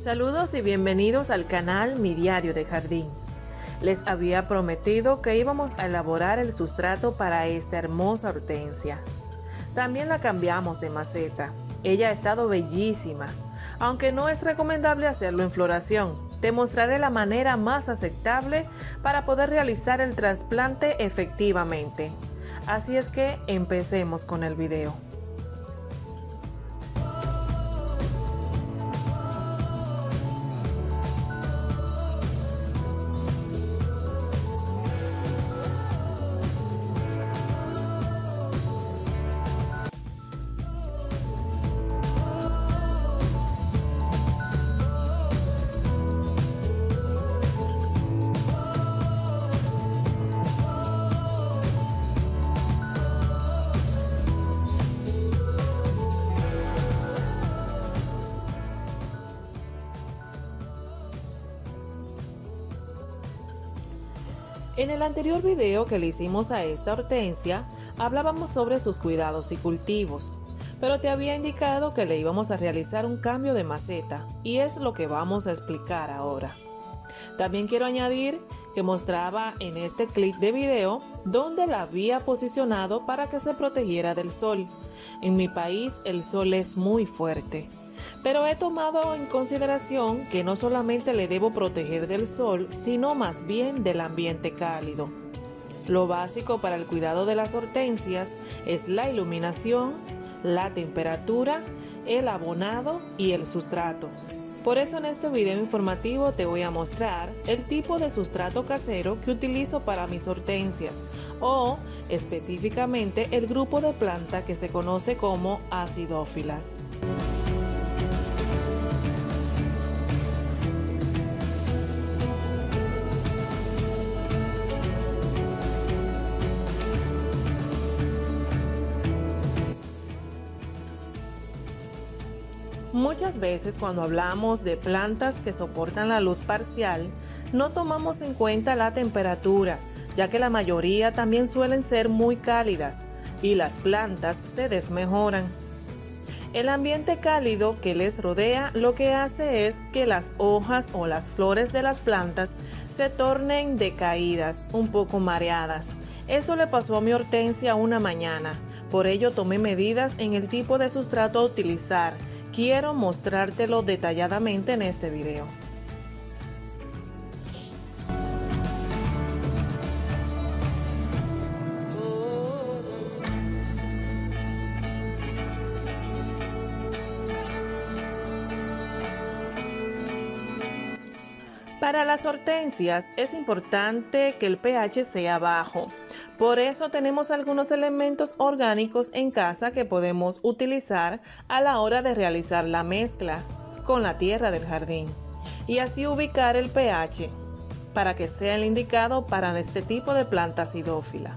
Saludos y bienvenidos al canal Mi Diario de Jardín. Les había prometido que íbamos a elaborar el sustrato para esta hermosa hortensia. También la cambiamos de maceta. Ella ha estado bellísima, aunque no es recomendable hacerlo en floración. Te mostraré la manera más aceptable para poder realizar el trasplante efectivamente. Así es que empecemos con el video. En el anterior video que le hicimos a esta hortensia, hablábamos sobre sus cuidados y cultivos, pero te había indicado que le íbamos a realizar un cambio de maceta y es lo que vamos a explicar ahora. También quiero añadir que mostraba en este clip de video donde la había posicionado para que se protegiera del sol. En mi país el sol es muy fuerte, pero he tomado en consideración que no solamente le debo proteger del sol, sino más bien del ambiente cálido. Lo básico para el cuidado de las hortensias es la iluminación, la temperatura, el abonado y el sustrato. Por eso en este video informativo te voy a mostrar el tipo de sustrato casero que utilizo para mis hortensias o específicamente el grupo de planta que se conoce como acidófilas. Muchas veces cuando hablamos de plantas que soportan la luz parcial, no tomamos en cuenta la temperatura, ya que la mayoría también suelen ser muy cálidas y las plantas se desmejoran. El ambiente cálido que les rodea lo que hace es que las hojas o las flores de las plantas se tornen decaídas, un poco mareadas. Eso le pasó a mi hortensia una mañana, por ello tomé medidas en el tipo de sustrato a utilizar. Quiero mostrártelo detalladamente en este video. Para las hortensias es importante que el pH sea bajo. Por eso tenemos algunos elementos orgánicos en casa que podemos utilizar a la hora de realizar la mezcla con la tierra del jardín y así ubicar el pH para que sea el indicado para este tipo de planta acidófila.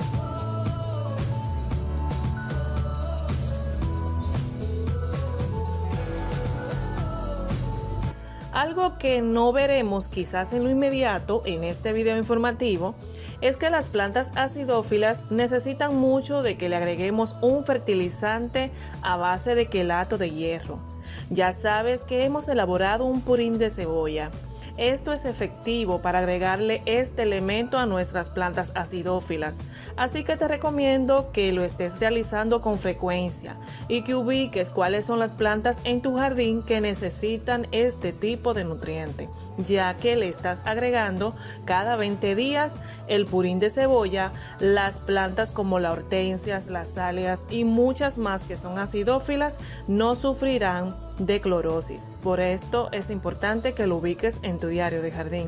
Algo que no veremos quizás en lo inmediato en este video informativo es que las plantas acidófilas necesitan mucho de que le agreguemos un fertilizante a base de quelato de hierro. Ya sabes que hemos elaborado un purín de cebolla. Esto es efectivo para agregarle este elemento a nuestras plantas acidófilas, así que te recomiendo que lo estés realizando con frecuencia y que ubiques cuáles son las plantas en tu jardín que necesitan este tipo de nutriente, ya que le estás agregando cada 20 días el purín de cebolla. Las plantas como las hortensias, las dálias y muchas más que son acidófilas no sufrirán de clorosis. Por esto es importante que lo ubiques en tu diario de jardín.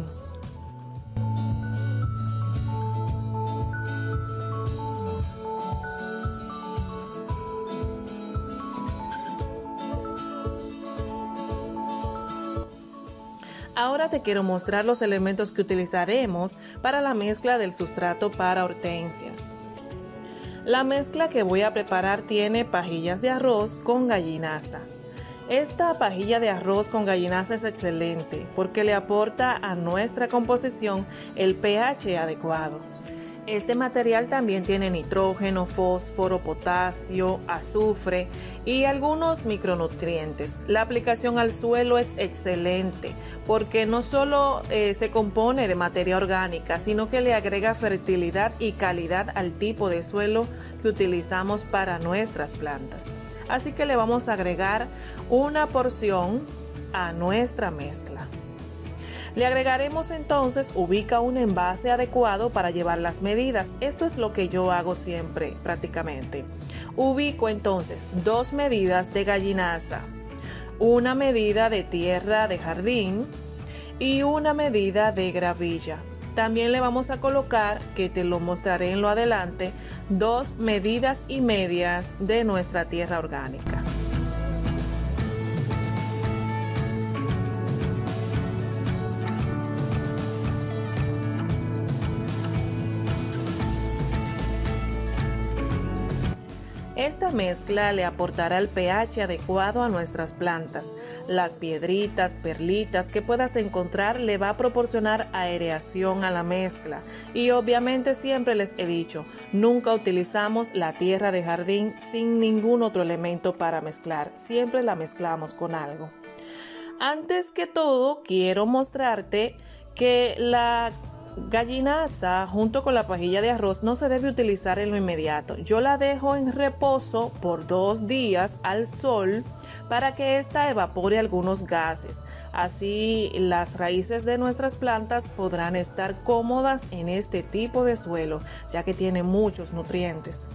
Ahora te quiero mostrar los elementos que utilizaremos para la mezcla del sustrato para hortensias. La mezcla que voy a preparar tiene pajillas de arroz con gallinaza. Esta pajilla de arroz con gallinaza es excelente porque le aporta a nuestra composición el pH adecuado. Este material también tiene nitrógeno, fósforo, potasio, azufre y algunos micronutrientes. La aplicación al suelo es excelente porque no solo se compone de materia orgánica, sino que le agrega fertilidad y calidad al tipo de suelo que utilizamos para nuestras plantas. Así que le vamos a agregar una porción a nuestra mezcla. Le agregaremos entonces, ubica un envase adecuado para llevar las medidas. Esto es lo que yo hago siempre prácticamente. Ubico entonces 2 medidas de gallinaza, una medida de tierra de jardín y una medida de gravilla. También le vamos a colocar, que te lo mostraré en lo adelante, 2 medidas y medias de nuestra tierra orgánica. Esta mezcla le aportará el pH adecuado a nuestras plantas. Las piedritas, perlitas que puedas encontrar le va a proporcionar aireación a la mezcla. Y obviamente siempre les he dicho, nunca utilizamos la tierra de jardín sin ningún otro elemento para mezclar. Siempre la mezclamos con algo. Antes que todo, quiero mostrarte que la gallinaza junto con la pajilla de arroz no se debe utilizar en lo inmediato. Yo la dejo en reposo por 2 días al sol para que ésta evapore algunos gases. Así las raíces de nuestras plantas podrán estar cómodas en este tipo de suelo, ya que tiene muchos nutrientes.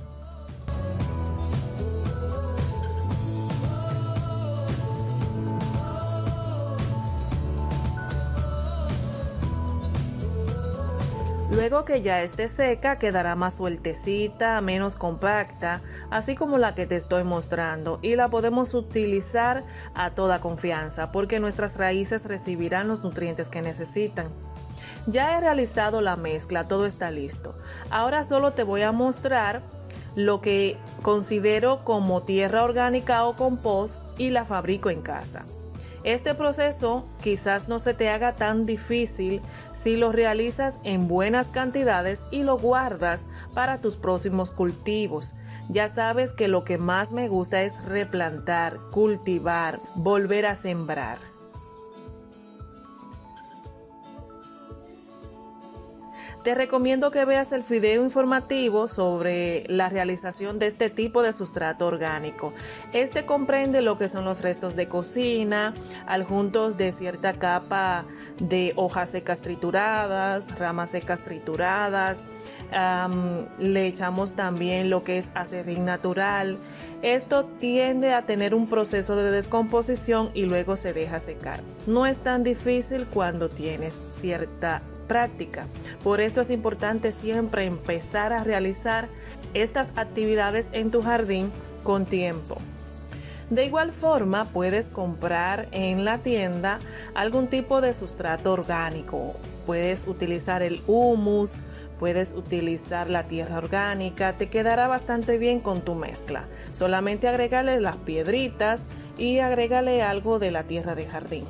Luego que ya esté seca, quedará más sueltecita, menos compacta, así como la que te estoy mostrando, y la podemos utilizar a toda confianza porque nuestras raíces recibirán los nutrientes que necesitan. Ya he realizado la mezcla, todo está listo. Ahora solo te voy a mostrar lo que considero como tierra orgánica o compost y la fabrico en casa. Este proceso quizás no se te haga tan difícil si lo realizas en buenas cantidades y lo guardas para tus próximos cultivos. Ya sabes que lo que más me gusta es replantar, cultivar, volver a sembrar. Te recomiendo que veas el video informativo sobre la realización de este tipo de sustrato orgánico. Este comprende lo que son los restos de cocina, adjuntos de cierta capa de hojas secas trituradas, ramas secas trituradas. Le echamos también lo que es acerrín natural. Esto tiende a tener un proceso de descomposición y luego se deja secar. No es tan difícil cuando tienes cierta práctica. Por esto es importante siempre empezar a realizar estas actividades en tu jardín con tiempo. De igual forma, puedes comprar en la tienda algún tipo de sustrato orgánico. Puedes utilizar el humus, puedes utilizar la tierra orgánica, te quedará bastante bien con tu mezcla. Solamente agrégale las piedritas y agrégale algo de la tierra de jardín.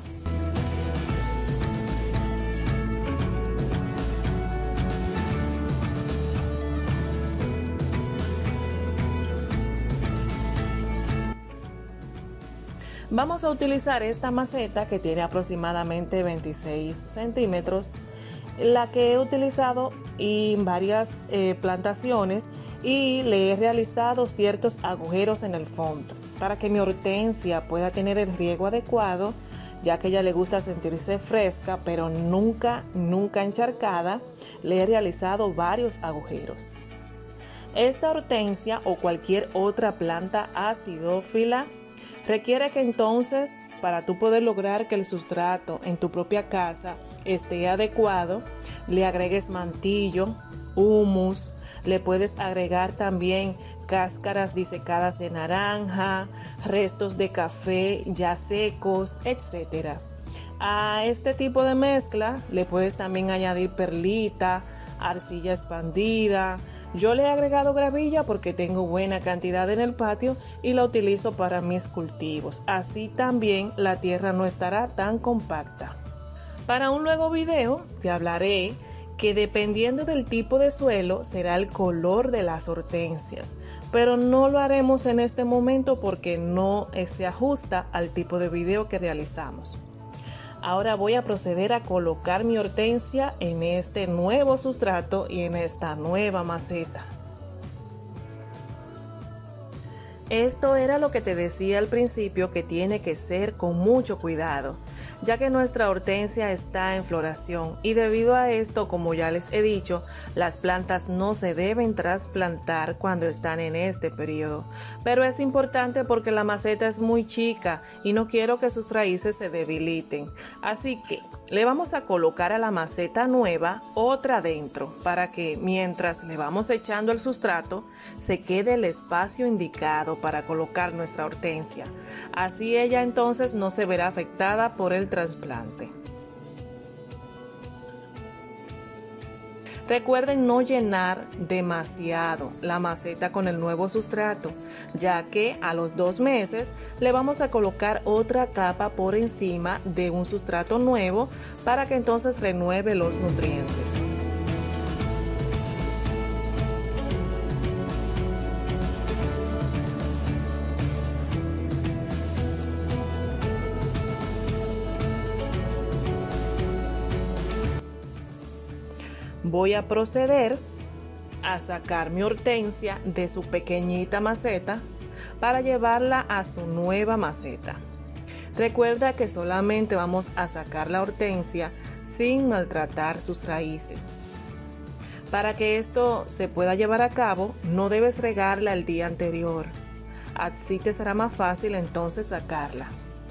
Vamos a utilizar esta maceta que tiene aproximadamente 26 centímetros, la que he utilizado en varias plantaciones, y le he realizado ciertos agujeros en el fondo para que mi hortensia pueda tener el riego adecuado, ya que a ella le gusta sentirse fresca pero nunca encharcada. Le he realizado varios agujeros. Esta hortensia o cualquier otra planta acidófila requiere que entonces, para tú poder lograr que el sustrato en tu propia casa esté adecuado, le agregues mantillo, humus, le puedes agregar también cáscaras disecadas de naranja, restos de café ya secos, etc. A este tipo de mezcla le puedes también añadir perlita, arcilla expandida. Yo le he agregado gravilla porque tengo buena cantidad en el patio y la utilizo para mis cultivos. Así también la tierra no estará tan compacta. Para un nuevo video te hablaré que dependiendo del tipo de suelo será el color de las hortensias, pero no lo haremos en este momento porque no se ajusta al tipo de video que realizamos. Ahora voy a proceder a colocar mi hortensia en este nuevo sustrato y en esta nueva maceta. Esto era lo que te decía al principio, que tiene que ser con mucho cuidado, ya que nuestra hortensia está en floración y debido a esto, como ya les he dicho, las plantas no se deben trasplantar cuando están en este periodo. Pero es importante porque la maceta es muy chica y no quiero que sus raíces se debiliten. Así que le vamos a colocar a la maceta nueva otra dentro para que mientras le vamos echando el sustrato se quede el espacio indicado para colocar nuestra hortensia. Así ella entonces no se verá afectada por el trasplante. Recuerden no llenar demasiado la maceta con el nuevo sustrato, ya que a los 2 meses le vamos a colocar otra capa por encima de un sustrato nuevo para que entonces renueve los nutrientes. Voy a proceder a sacar mi hortensia de su pequeñita maceta para llevarla a su nueva maceta. Recuerda que solamente vamos a sacar la hortensia sin maltratar sus raíces. Para que esto se pueda llevar a cabo, no debes regarla el día anterior. Así te será más fácil entonces sacarla.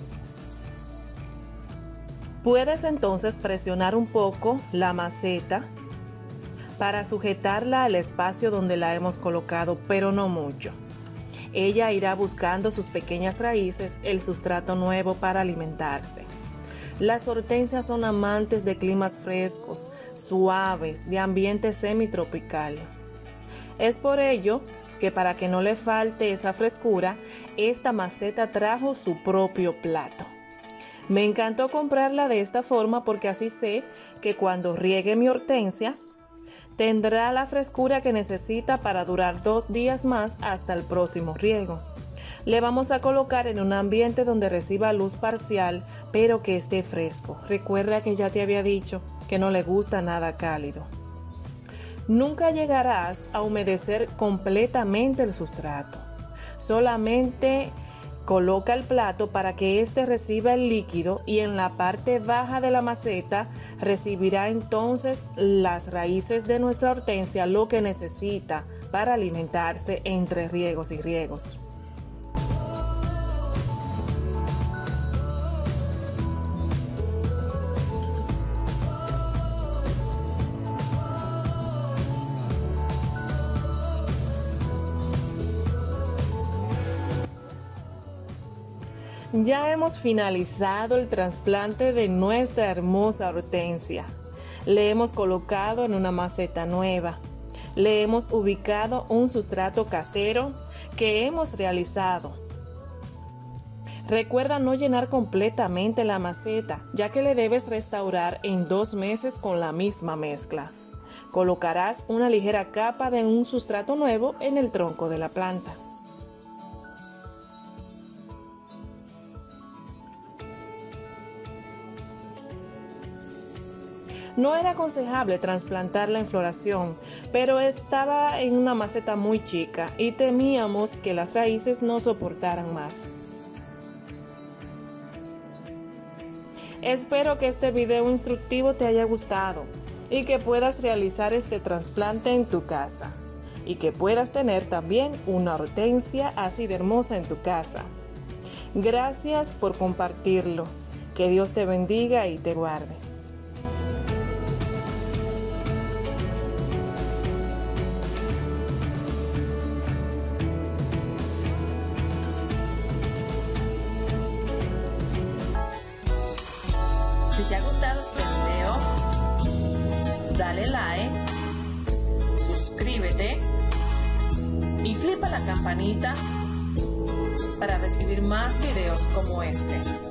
Puedes entonces presionar un poco la maceta para sujetarla al espacio donde la hemos colocado, pero no mucho. Ella irá buscando sus pequeñas raíces el sustrato nuevo para alimentarse. Las hortensias son amantes de climas frescos, suaves, de ambiente semitropical. Es por ello que para que no le falte esa frescura, esta maceta trajo su propio plato. Me encantó comprarla de esta forma porque así sé que cuando riegue mi hortensia, tendrá la frescura que necesita para durar 2 días más hasta el próximo riego. Le vamos a colocar en un ambiente donde reciba luz parcial, pero que esté fresco. Recuerda que ya te había dicho que no le gusta nada cálido. Nunca llegarás a humedecer completamente el sustrato. Solamente coloca el plato para que éste reciba el líquido y en la parte baja de la maceta recibirá entonces las raíces de nuestra hortensia lo que necesita para alimentarse entre riegos y riegos. Ya hemos finalizado el trasplante de nuestra hermosa hortensia. Le hemos colocado en una maceta nueva. Le hemos ubicado un sustrato casero que hemos realizado. Recuerda no llenar completamente la maceta, ya que le debes restaurar en 2 meses con la misma mezcla. Colocarás una ligera capa de un sustrato nuevo en el tronco de la planta. No era aconsejable trasplantarla en floración, pero estaba en una maceta muy chica y temíamos que las raíces no soportaran más. Espero que este video instructivo te haya gustado y que puedas realizar este trasplante en tu casa y que puedas tener también una hortensia así de hermosa en tu casa. Gracias por compartirlo. Que Dios te bendiga y te guarde. Si te ha gustado este video, dale like, suscríbete y clica la campanita para recibir más videos como este.